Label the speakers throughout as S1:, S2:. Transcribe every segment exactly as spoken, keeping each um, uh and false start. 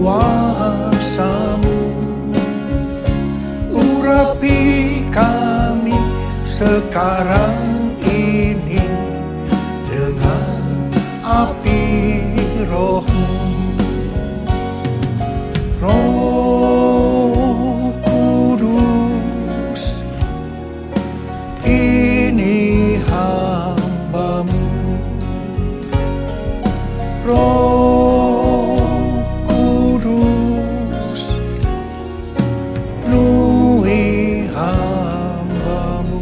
S1: kuasa-Mu. Urapi kami sekarang ini dengan api Roh-Mu. Roh Kudus, ini hamba-Mu. Roh Kudus, penuhi hamba-Mu.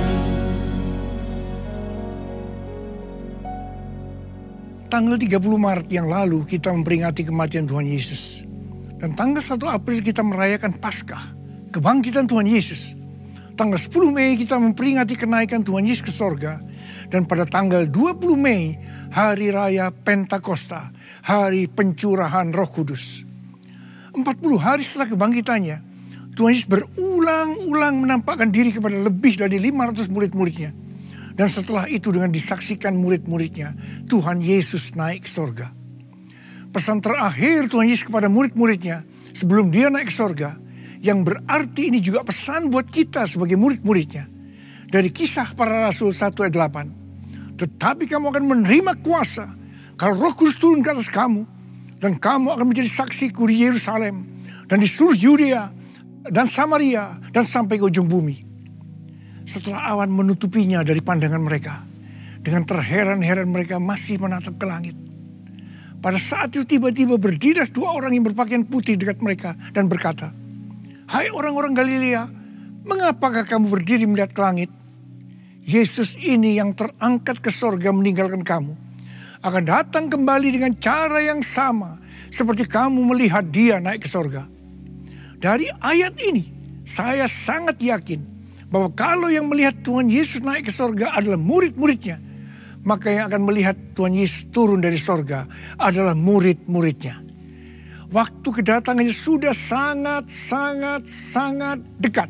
S1: Tanggal tiga puluh Maret yang lalu kita memperingati kematian Tuhan Yesus. Dan tanggal satu April kita merayakan Paskah, kebangkitan Tuhan Yesus. Tanggal sepuluh Mei kita memperingati kenaikan Tuhan Yesus ke sorga. Dan pada tanggal dua puluh Mei, Hari Raya Pentakosta, Hari Pencurahan Roh Kudus. empat puluh hari setelah kebangkitannya, Tuhan Yesus berulang-ulang menampakkan diri kepada lebih dari lima ratus murid-muridnya. Dan setelah itu dengan disaksikan murid-muridnya, Tuhan Yesus naik ke sorga. Pesan terakhir Tuhan Yesus kepada murid-muridnya sebelum dia naik ke sorga, yang berarti ini juga pesan buat kita sebagai murid-muridnya. Dari Kisah Para Rasul satu ayat delapan. Tetapi kamu akan menerima kuasa kalau Roh Kudus turun ke atas kamu, dan kamu akan menjadi saksiku di Yerusalem dan di seluruh Yudea dan Samaria dan sampai ke ujung bumi. Setelah awan menutupinya dari pandangan mereka, dengan terheran-heran mereka masih menatap ke langit. Pada saat itu tiba-tiba berdiri dua orang yang berpakaian putih dekat mereka dan berkata, "Hai orang-orang Galilea, mengapakah kamu berdiri melihat ke langit? Yesus ini yang terangkat ke sorga meninggalkan kamu, akan datang kembali dengan cara yang sama seperti kamu melihat dia naik ke sorga." Dari ayat ini, saya sangat yakin bahwa kalau yang melihat Tuhan Yesus naik ke sorga adalah murid-muridnya, maka yang akan melihat Tuhan Yesus turun dari sorga adalah murid-muridnya. Waktu kedatangannya sudah sangat, sangat, sangat dekat.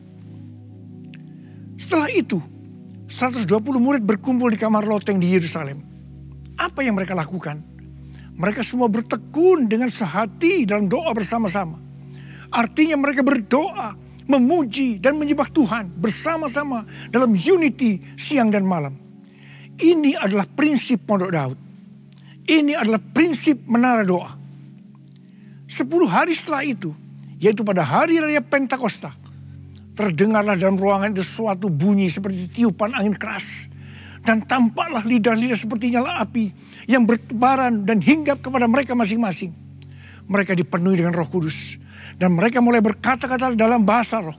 S1: Setelah itu, seratus dua puluh murid berkumpul di kamar loteng di Yerusalem. Apa yang mereka lakukan? Mereka semua bertekun dengan sehati dalam doa bersama-sama. Artinya mereka berdoa, memuji dan menyembah Tuhan bersama-sama dalam unity siang dan malam. Ini adalah prinsip Pondok Daud. Ini adalah prinsip menara doa. Sepuluh hari setelah itu, yaitu pada hari raya Pentakosta, terdengarlah dalam ruangan itu suatu bunyi seperti tiupan angin keras. Dan tampaklah lidah-lidah seperti nyala api yang bertebaran dan hinggap kepada mereka masing-masing. Mereka dipenuhi dengan Roh Kudus. Dan mereka mulai berkata-kata dalam bahasa roh.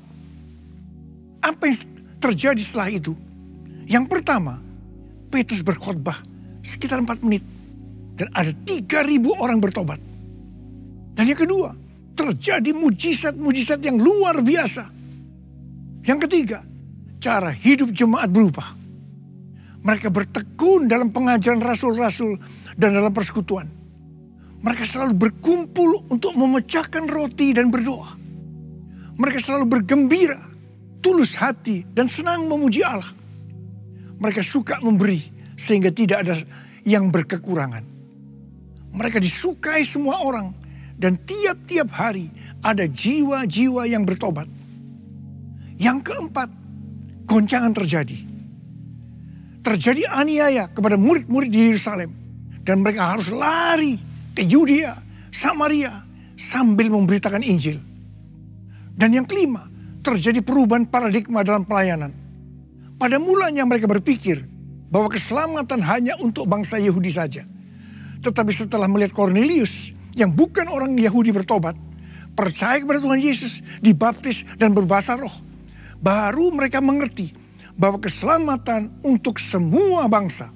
S1: Apa yang terjadi setelah itu? Yang pertama, Petrus berkhotbah sekitar empat menit. Dan ada tiga ribu orang bertobat. Dan yang kedua, terjadi mujizat-mujizat yang luar biasa. Yang ketiga, cara hidup jemaat berubah. Mereka bertekun dalam pengajaran rasul-rasul dan dalam persekutuan. Mereka selalu berkumpul untuk memecahkan roti dan berdoa. Mereka selalu bergembira, tulus hati dan senang memuji Allah. Mereka suka memberi sehingga tidak ada yang berkekurangan. Mereka disukai semua orang dan tiap-tiap hari ada jiwa-jiwa yang bertobat. Yang keempat, goncangan terjadi. Terjadi aniaya kepada murid-murid di Yerusalem. Dan mereka harus lari ke Yudea, Samaria sambil memberitakan Injil. Dan yang kelima, terjadi perubahan paradigma dalam pelayanan. Pada mulanya mereka berpikir bahwa keselamatan hanya untuk bangsa Yahudi saja. Tetapi setelah melihat Cornelius yang bukan orang Yahudi bertobat, percaya kepada Tuhan Yesus, dibaptis dan berbahasa roh, baru mereka mengerti bahwa keselamatan untuk semua bangsa.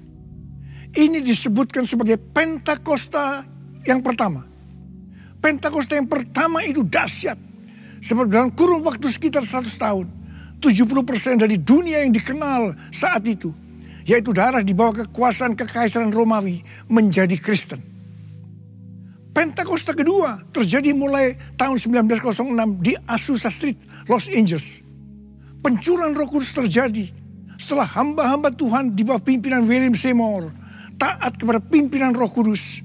S1: Ini disebutkan sebagai Pentakosta yang pertama. Pentakosta yang pertama itu dahsyat. Sebab dalam kurun waktu sekitar seratus tahun, tujuh puluh persen dari dunia yang dikenal saat itu, yaitu daerah di bawah kekuasaan Kekaisaran Romawi, menjadi Kristen. Pentakosta kedua terjadi mulai tahun sembilan belas nol enam di Azusa Street, Los Angeles. Pencurahan Roh Kudus terjadi setelah hamba-hamba Tuhan di bawah pimpinan William Seymour taat kepada pimpinan Roh Kudus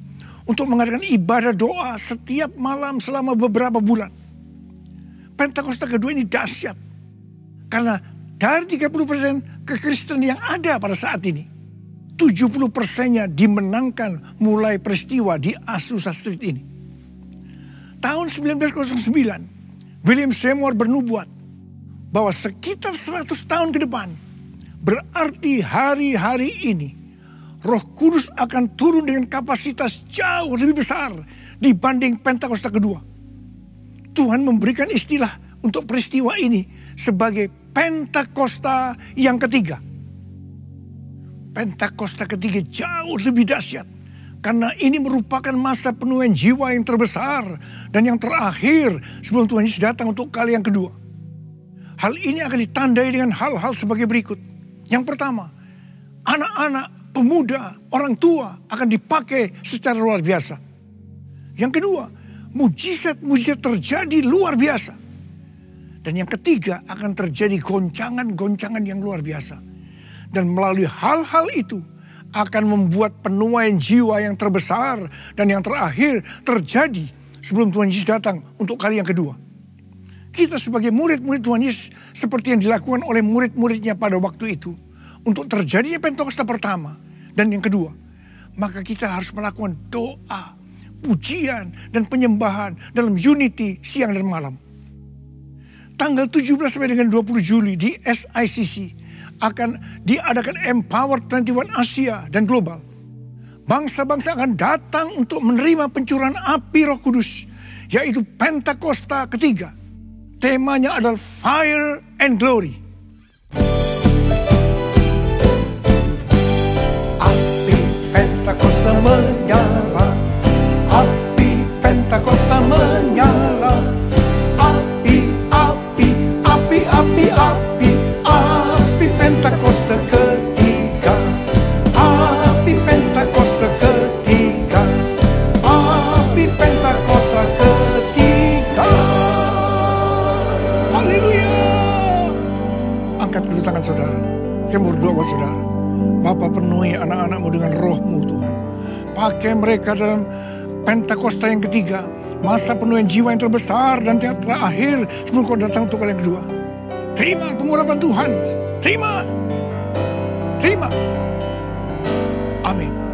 S1: untuk mengadakan ibadah doa setiap malam selama beberapa bulan. Pentakosta kedua ini dahsyat. Karena dari tiga puluh persen kekristenan yang ada pada saat ini, tujuh puluh persennya dimenangkan mulai peristiwa di Azusa Street ini. Tahun sembilan belas nol sembilan, William Seymour bernubuat bahwa sekitar seratus tahun ke depan, berarti hari-hari ini, Roh Kudus akan turun dengan kapasitas jauh lebih besar dibanding Pentakosta kedua. Tuhan memberikan istilah untuk peristiwa ini sebagai Pentakosta yang ketiga. Pentakosta ketiga jauh lebih dahsyat. Karena ini merupakan masa penuaian jiwa yang terbesar dan yang terakhir sebelum Tuhan Yesus datang untuk kali yang kedua. Hal ini akan ditandai dengan hal-hal sebagai berikut. Yang pertama, anak-anak, pemuda, orang tua akan dipakai secara luar biasa. Yang kedua, mujizat-mujizat terjadi luar biasa. Dan yang ketiga, akan terjadi goncangan-goncangan yang luar biasa. Dan melalui hal-hal itu akan membuat penuaian jiwa yang terbesar dan yang terakhir terjadi sebelum Tuhan Yesus datang untuk kali yang kedua. Kita sebagai murid-murid Tuhan Yesus seperti yang dilakukan oleh murid-muridnya pada waktu itu. Untuk terjadinya Pentakosta pertama dan yang kedua. Maka kita harus melakukan doa, pujian dan penyembahan dalam unity siang dan malam. Tanggal tujuh belas sampai dengan dua puluh Juli di S I C C akan diadakan Empower dua puluh satu Asia dan global. Bangsa-bangsa akan datang untuk menerima pencurahan api Roh Kudus, yaitu Pentakosta ketiga. Temanya adalah Fire and Glory. Api Pentakosta menyala, api Pentakosta menyala, api, api, api, api, api, api Pentakosta ketiga, api Pentakosta ketiga, api Pentakosta ketiga. Haleluya. Angkat kedua tangan saudara. Saya mau berdoa buat saudara. Bapa, penuhi anak-anakmu dengan roh-Mu Tuhan. Pakai mereka dalam Pentakosta yang ketiga. Masa penuaian jiwa yang terbesar dan yang terakhir sebelum Kau datang untuk kali yang kedua. Terima pengurapan Tuhan. Terima. Terima. Amin.